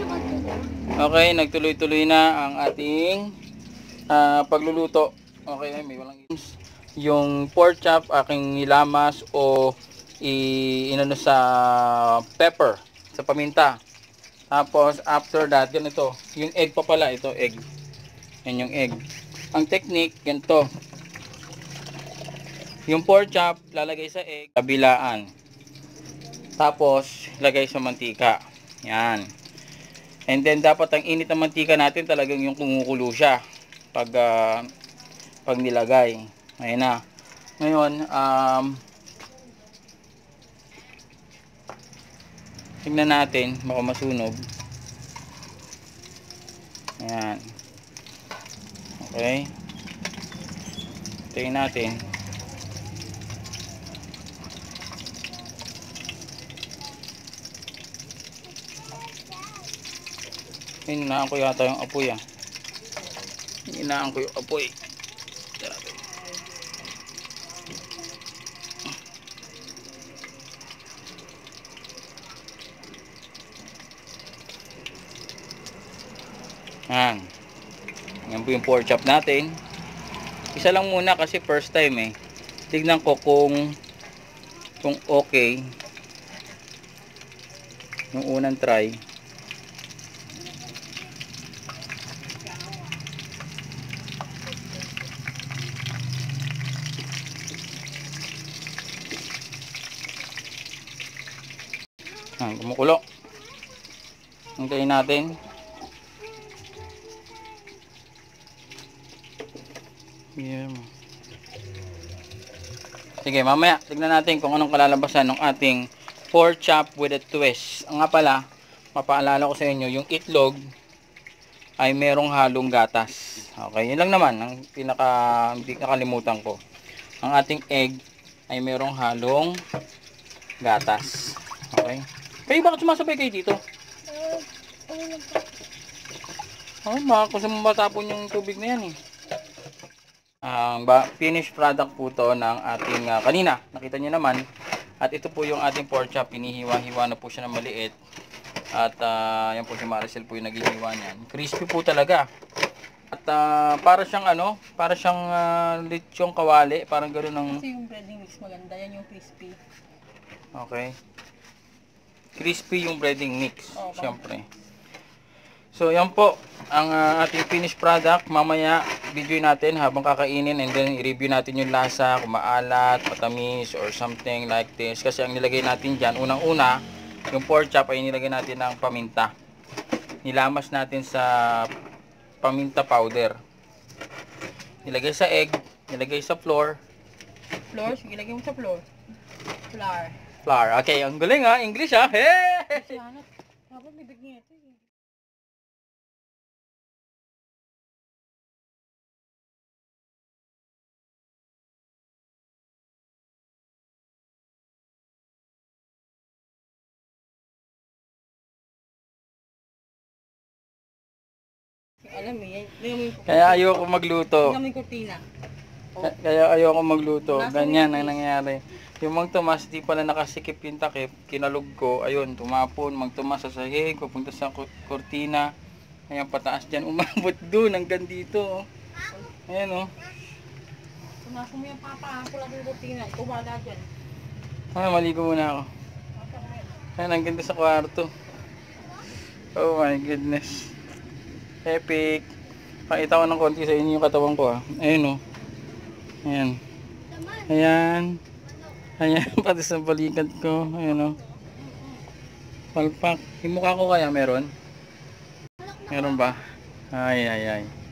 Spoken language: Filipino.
Okay, nagtuloy-tuloy na ang ating pagluluto. Okay, may walang yung pork chop aking nilamas o inano sa pepper, sa paminta. Tapos after that, ganito, yung egg pa pala, ito egg. Yan yung egg. Ang technique, ganito. Yung pork chop, lalagay sa egg, kabilaan. Tapos, lagay sa mantika. Yan. And then, dapat ang init ng mantika natin talagang yung kumukulo siya. Pag nilagay. Ayan na. Ngayon, tignan natin, baka masunog. Ayan. Okay. Tingnan natin. Hinaan ko yata yung apoy ah. Hinaan ko yung apoy. Yan. Yan po yung pork chop natin. Isa lang muna kasi first time eh. Tignan ko kung okay. Yung unang try. Kumukulo. Hintayin natin. Yeah. Sige, mamaya tignan natin kung anong kalalabasan ng ating pork chop with a twist. Ang nga pala, mapaalala ko sa inyo, yung itlog ay merong halong gatas. Okay, yun lang naman ang hindi nakalimutan ko. Ang ating egg ay merong halong gatas. Okay. Kayo bakit sumasabay kayo dito? Ay, baka matapon yung tubig na yan eh. Finished product po to ng ating kanina. Nakita nyo naman. At ito po yung ating pork chop. Pinihiwa-hiwa na po siya ng maliit. At yan po si Maricel po yung naghihiwa niyan. Crispy po talaga. At para siyang para siyang lechong kawali. Parang gano'n ng... Kasi yung breading mix maganda. Yan yung crispy. Okay. Crispy yung breading mix. Oh, syempre. So yan po ang ating finished product. Mamaya video natin habang kakainin and then i-review natin yung lasa, kung maalat, matamis or something like this. Kasi ang nilagay natin dyan, unang-una, yung pork chop ay nilagay natin ng paminta. Nilamas natin sa paminta powder. Nilagay sa egg, nilagay sa flour. Flour? Sige, lagay mo sa flour. Flour. Flour. Okay, ang galing ha. English ha. Hey! Dapat bibig niya ito. Alam mo, kaya ayoko magluto. Tingnan mo yung kurtina. Kaya ayoko magluto. Ganyan ang nangyayari. Yung Mang Tomas, di pala nakasikip yung takip. Kinalog ko. Ayun, tumapon. Mang Tomas sa sahig. Pupunta sa kurtina. Ayan, pataas dyan. Umabot doon hanggang dito. Ayan o. Pumasok mo yung papa. Ako lang yung kurtina. Ikaw wala dyan. Ay, maligo muna ako. Ayan, ang ganda sa kwarto. Oh my goodness. Epic. Pakita ko ng konti sa inyo yung katawan ko ah. Ayun o. Ayan. Ayan. Ayan. Pati sa balikat ko. Ayan o. Palpak. Yung mukha ko kaya meron? Meron ba? Ay ay ay.